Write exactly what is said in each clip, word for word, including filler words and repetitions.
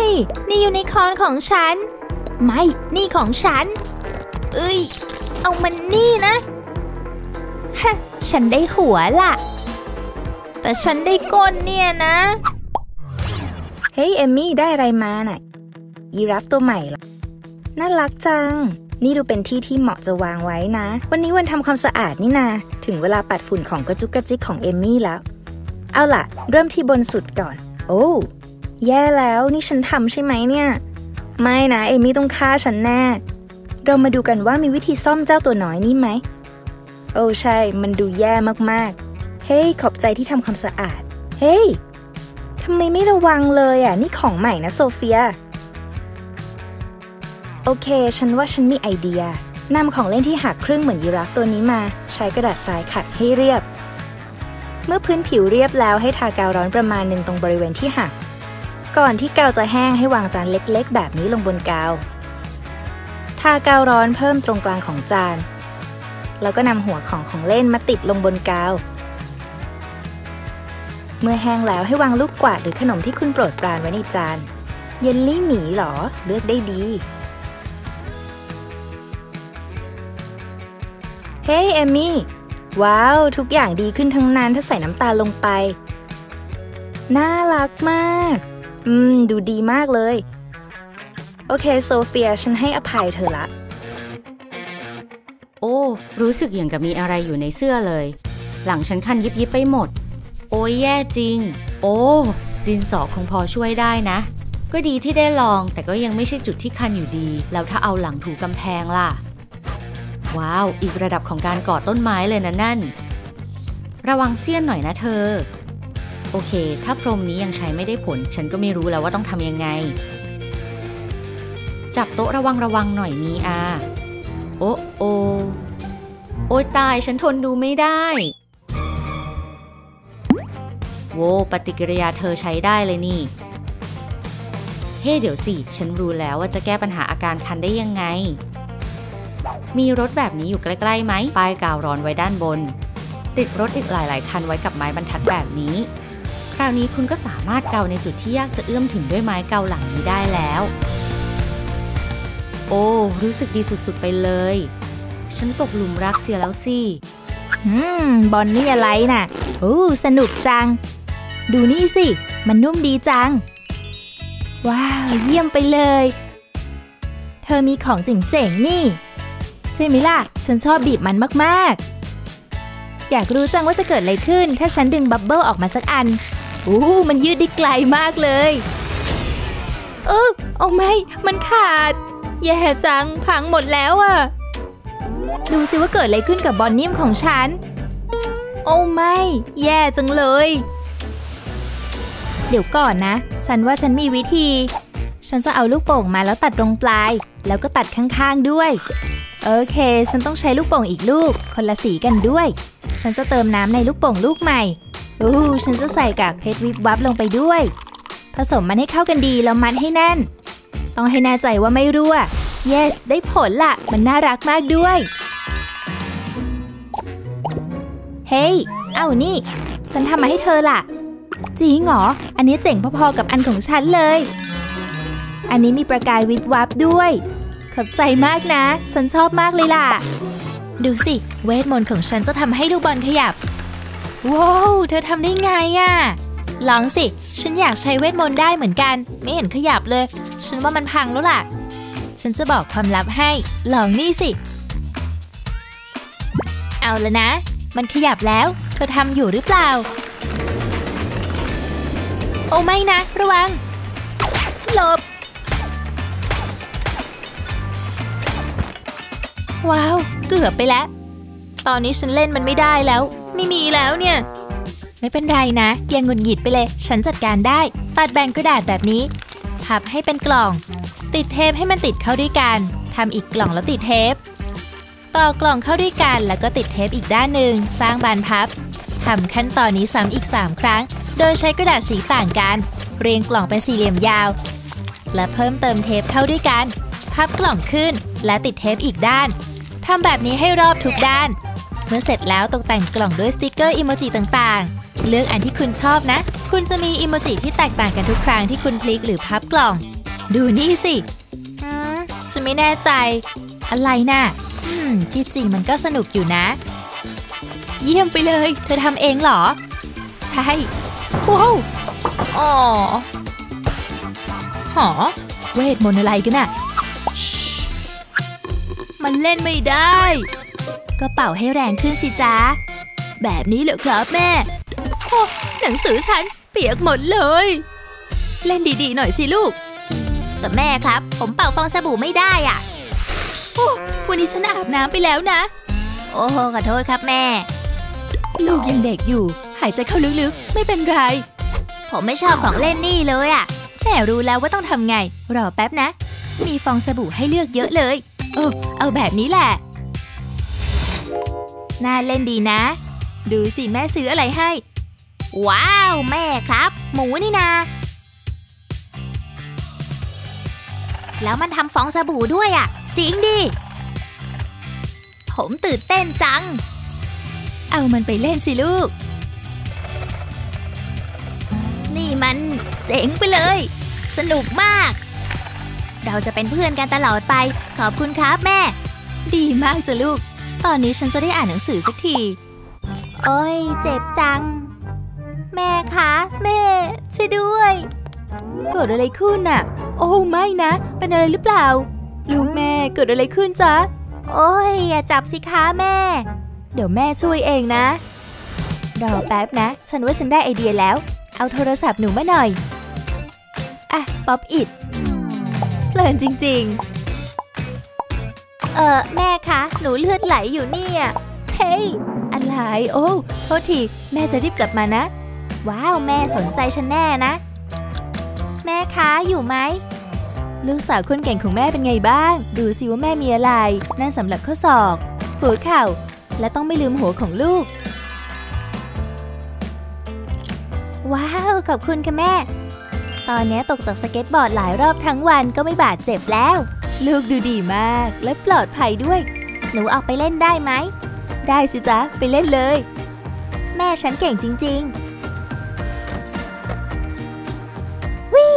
นี่ยูนิคอร์นของฉันไม่นี่ของฉันเอ้ยเอามันนี่นะฮะฉันได้หัวล่ะแต่ฉันได้ก้นเนี่ยนะเฮ้ยเอมมี่ได้อะไรมาน่ะยีราฟตัวใหม่เหรอน่ารักจังนี่ดูเป็นที่ที่เหมาะจะวางไว้นะวันนี้วันทำความสะอาดนี่นาถึงเวลาปัดฝุ่นของกระจุกกระจิกของเอมมี่แล้วเอาล่ะเริ่มที่บนสุดก่อนโอ้แย่แล้วนี่ฉันทำใช่ไหมเนี่ยไม่นะเอมมี่ต้องฆ่าฉันแน่เรามาดูกันว่ามีวิธีซ่อมเจ้าตัวน้อยนี่ไหมโอ้ใช่มันดูแย่มากๆเฮ้ยขอบใจที่ทำความสะอาดเฮ้ยทำไมไม่ระวังเลยอ่ะนี่ของใหม่นะโซเฟียโอเคฉันว่าฉันมีไอเดียนำของเล่นที่หักครึ่งเหมือนยีราฟตัวนี้มาใช้กระดาษทรายขัดให้เรียบเมื่อพื้นผิวเรียบแล้วให้ทากาวร้อนประมาณหนึ่งตรงบริเวณที่หักก่อนที่กาวจะแห้งให้วางจานเล็กๆแบบนี้ลงบนกาวทากาวร้อนเพิ่มตรงกลางของจานแล้วก็นำหัวของของเล่นมาติดลงบนกาวเมื่อแห้งแล้วให้วางลูกกวาดหรือขนมที่คุณโปรดปรานไว้ในจานเยลลี่หมีหรอเลือกได้ดีเฮ้ยเอมมี่ว้าวทุกอย่างดีขึ้นทั้งนั้นถ้าใส่น้ำตาลลงไปน่ารักมากอืมดูดีมากเลยโอเคโซเฟียฉันให้อภัยเธอละโอ้รู้สึกอย่างกับมีอะไรอยู่ในเสื้อเลยหลังฉันคันยิบยิบไปหมดโอ้ยแย่จริงโอ้ดินสอคงพอช่วยได้นะก็ดีที่ได้ลองแต่ก็ยังไม่ใช่จุดที่คันอยู่ดีแล้วถ้าเอาหลังถูกำแพงล่ะว้าวอีกระดับของการกอดต้นไม้เลยนะนั่นระวังเสี้ยนหน่อยนะเธอโอเคถ้าพรมนี้ยังใช้ไม่ได้ผลฉันก็ไม่รู้แล้วว่าต้องทำยังไงจับโต๊ะระวังระวังหน่อยมีอาโอ้โอโอ้ยตายฉันทนดูไม่ได้โว้ปฏิกิริยาเธอใช้ได้เลยนี่เฮ้ hey, เดี๋ยวสิฉันรู้แล้วว่าจะแก้ปัญหาอาการคันได้ยังไงมีรถแบบนี้อยู่ใกล้ๆไหมป้ายกาวร้อนไว้ด้านบนติดรถอีกหลายๆคันไว้กับไม้บรรทัดแบบนี้คราวนี้คุณก็สามารถเกาในจุดที่ยากจะเอื้อมถึงด้วยไม้เกาหลังนี้ได้แล้วโอ้รู้สึกดีสุดๆไปเลยฉันตกหลุมรักเสียแล้วสิอืมบอลนี่อะไรน่ะโอ้สนุกจังดูนี่สิมันนุ่มดีจังว้าวเยี่ยมไปเลยเธอมีของเจ๋งๆนี่ใช่ไหมล่ะฉันชอบบีบมันมากๆอยากรู้จังว่าจะเกิดอะไรขึ้นถ้าฉันดึงบับเบิ้ลออกมาสักอันอู้มันยืดได้ไกลมากเลยเออโอ้ไม่มันขาดแย่จังพังหมดแล้วอะดูสิว่าเกิดอะไรขึ้นกับบอลนิ่มของฉันโอ้ไม่แย่จังเลยเดี๋ยวก่อนนะฉันว่าฉันมีวิธีฉันจะเอาลูกโป่งมาแล้วตัดตรงปลายแล้วก็ตัดข้างๆด้วยโอเคฉันต้องใช้ลูกโป่งอีกลูกคนละสีกันด้วยฉันจะเติมน้ำในลูกโป่งลูกใหม่อู้ฉันจะใส่กากเพชรวิบวับลงไปด้วยผสมมันให้เข้ากันดีแล้วมัดให้แน่นต้องให้แน่ใจว่าไม่รั่ว yes ได้ผลล่ะมันน่ารักมากด้วยเฮ้ยเอานี่ฉันทำมาให้เธอล่ะจริงเหรออันนี้เจ๋งพอๆกับอันของฉันเลยอันนี้มีประกายวิบวับด้วยขอบใจมากนะฉันชอบมากเลยล่ะดูสิเวทมนต์ของฉันจะทำให้ลูกบอลขยับว้าวเธอทำได้ไงอะลองสิฉันอยากใช้เวทมนต์ได้เหมือนกันไม่เห็นขยับเลยฉันว่ามันพังแล้วล่ะฉันจะบอกความลับให้ลองนี่สิเอาละนะมันขยับแล้วเธอทำอยู่หรือเปล่าโอ้ไม่นะระวังหลบว้าวเกือบไปแล้วตอนนี้ฉันเล่นมันไม่ได้แล้วไม่มีแล้วเนี่ยไม่เป็นไรนะอย่างหงุดหงิดไปเลยฉันจัดการได้ตัดแบ่งกระดาษแบบนี้พับให้เป็นกล่องติดเทปให้มันติดเข้าด้วยกันทำอีกกล่องแล้วติดเทปต่อกล่องเข้าด้วยกันแล้วก็ติดเทปอีกด้านหนึ่งสร้างบานพับทำขั้นตอนนี้ซ้ำอีกสามครั้งโดยใช้กระดาษสีต่างกันเรียงกล่องเป็นสี่เหลี่ยมยาวและเพิ่มเติมเทปเข้าด้วยกันพับกล่องขึ้นและติดเทปอีกด้านทำแบบนี้ให้รอบทุกด้านเมื่อเสร็จแล้วตกแต่งกล่องด้วยสติกเกอร์อิโมจิต่างๆเลือกอันที่คุณชอบนะคุณจะมีอิโมจิที่แตกต่างกันทุกครั้งที่คุณพลิกหรือพับกล่องดูนี่สิอืมฉันไม่แน่ใจอะไรน่ะอืมที่จริงมันก็สนุกอยู่นะเยี่ยมไปเลยเธอทำเองเหรอใช่ว้าวอ๋อหอเวทมนต์อะไรกันน่ะมันเล่นไม่ได้ก็เป่าให้แรงขึ้นสิจ๊ะแบบนี้เหรอครับแม่โอ้หนังสือฉันเปียกหมดเลยเล่นดีๆหน่อยสิลูกแต่แม่ครับผมเป่าฟองสบู่ไม่ได้อ่ะโอ้วันนี้ฉันอาบน้ำไปแล้วนะโอ้ขอโทษครับแม่ลูกยังเด็กอยู่หายใจเข้าลึกๆไม่เป็นไรผมไม่ชอบของเล่นนี่เลยอ่ะแม่รู้แล้วว่าต้องทำไงรอแป๊บนะมีฟองสบู่ให้เลือกเยอะเลยโอ้เอาแบบนี้แหละน่าเล่นดีนะดูสิแม่ซื้ออะไรให้ว้าวแม่ครับหมูนี่นาแล้วมันทำฟองสบู่ด้วยอ่ะจริงดิผมตื่นเต้นจังเอามันไปเล่นสิลูกนี่มันเจ๋งไปเลยสนุกมากเราจะเป็นเพื่อนกันตลอดไปขอบคุณครับแม่ดีมากจ้ะลูกตอนนี้ฉันจะได้อ่านหนังสือสักทีโอ้ยเจ็บจังแม่คะแม่ช่วยด้วยเกิดอะไรขึ้นน่ะโอ้ไม่นะเป็นอะไรหรือเปล่าลูกแม่เกิดอะไรขึ้นจ๊ะโอ้ยอย่าจับสิคะแม่เดี๋ยวแม่ช่วยเองนะรอแป๊บนะฉันว่าฉันได้ไอเดียแล้วเอาโทรศัพท์หนูมาหน่อยอ่ะป๊อปอิดเพลินจริงๆเออแม่คะหนูเลือดไหลอยู่เนี่ยเฮ้ยอะไรโอ้โทษทีแม่จะรีบกลับมานะว้าวแม่สนใจฉันแน่นะแม่คะอยู่ไหมลูกสาวคนเก่งของแม่เป็นไงบ้างดูสิว่าแม่มีอะไรนั่นสำหรับข้อศอกหัวเข่าและต้องไม่ลืมหัวของลูกว้าวขอบคุณค่ะแม่ตอนนี้ตกจากสเก็ตบอร์ดหลายรอบทั้งวันก็ไม่บาดเจ็บแล้วลูกดูดีมากและปลอดภัยด้วยหนูออกไปเล่นได้ไหมได้สิจ๊ะไปเล่นเลยแม่ฉันเก่งจริงๆวิ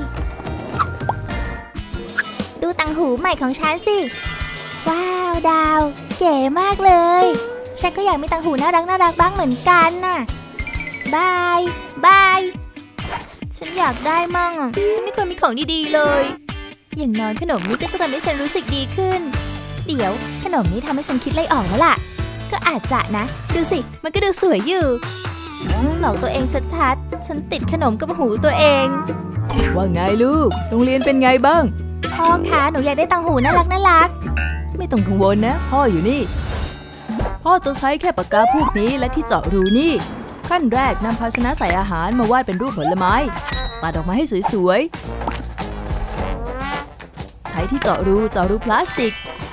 ดูต่างหูใหม่ของฉันสิว้าวดาวเก๋มากเลยฉันก็อยากมีต่างหูน่ารักน่ารักบ้างเหมือนกันน่ะบายบายฉันอยากได้มั่งอ่ะฉันไม่เคยมีของดีๆเลยอย่างน้อยขนมนี้ก็จะทำให้ฉันรู้สึกดีขึ้นเดี๋ยวขนมนี้ทำให้ฉันคิดอะไรออกแล้วล่ะก็อาจจะนะดูสิมันก็ดูสวยอยู่หลอกตัวเองชัดๆฉันติดขนมกับหูตัวเองว่าไงลูกโรงเรียนเป็นไงบ้างพ่อคะหนูอยากได้ต่างหูน่ารักน่ารักไม่ต้องกังวลนะพ่ออยู่นี่พ่อจะใช้แค่ปากกาพวกนี้และที่เจาะรูนี่ขั้นแรกนำภาชนะใส่อาหารมาวาดเป็นรูปผลไม้ตัดออกมาให้สวยๆใช้ที่เจาะรูเจาะรูพลาสติก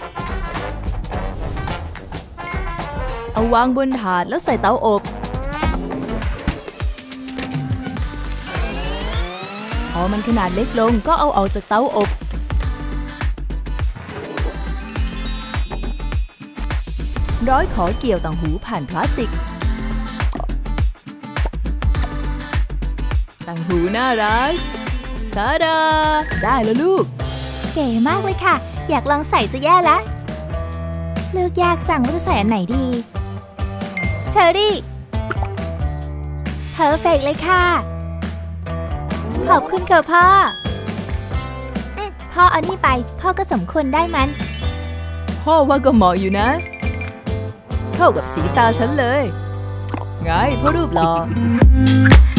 เอาวางบนถาดแล้วใส่เตาอบพอมันขนาดเล็กลงก็เอาออกจากเตาอบร้อยขอเกี่ยวต่างหูผ่านพลาสติกต่างหูน่ารักตาดาได้แล้วลูกเก๋มากเลยค่ะอยากลองใส่จะแย่ละเลือกยากจังว่าจะใส่อันไหนดีเชอรี่เพอร์เฟกต์เลยค่ะขอบคุณค่ะพ่อพ่อเอานี่ไปพ่อก็สมควรได้มันพ่อว่าก็เหมาะอยู่นะเข้ากับสีตาฉันเลยไงพ่อรูปหล่อ